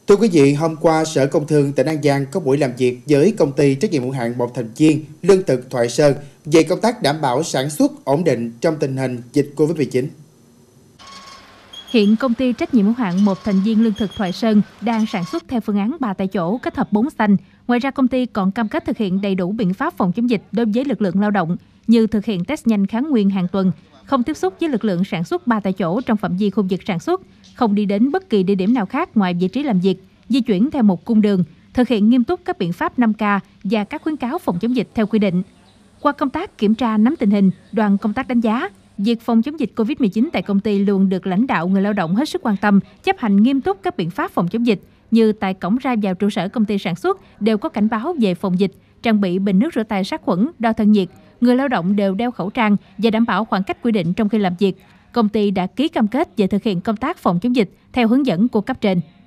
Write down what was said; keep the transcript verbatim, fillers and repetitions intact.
Thưa quý vị, hôm qua Sở Công Thương tỉnh An Giang có buổi làm việc với công ty trách nhiệm hữu hạn một thành viên lương thực Thoại Sơn về công tác đảm bảo sản xuất ổn định trong tình hình dịch Covid mười chín. Hiện công ty trách nhiệm hữu hạn một thành viên lương thực Thoại Sơn đang sản xuất theo phương án ba tại chỗ kết hợp bốn xanh. Ngoài ra, công ty còn cam kết thực hiện đầy đủ biện pháp phòng chống dịch đối với lực lượng lao động như thực hiện test nhanh kháng nguyên hàng tuần, không tiếp xúc với lực lượng sản xuất ba tại chỗ trong phạm vi khu vực sản xuất, không đi đến bất kỳ địa điểm nào khác ngoài vị trí làm việc, di chuyển theo một cung đường, thực hiện nghiêm túc các biện pháp năm K và các khuyến cáo phòng chống dịch theo quy định. Qua công tác kiểm tra nắm tình hình, đoàn công tác đánh giá việc phòng chống dịch Covid mười chín tại công ty luôn được lãnh đạo người lao động hết sức quan tâm, chấp hành nghiêm túc các biện pháp phòng chống dịch, như tại cổng ra vào trụ sở công ty sản xuất đều có cảnh báo về phòng dịch, trang bị bình nước rửa tay sát khuẩn, đo thân nhiệt, người lao động đều đeo khẩu trang và đảm bảo khoảng cách quy định trong khi làm việc. Công ty đã ký cam kết về thực hiện công tác phòng chống dịch theo hướng dẫn của cấp trên.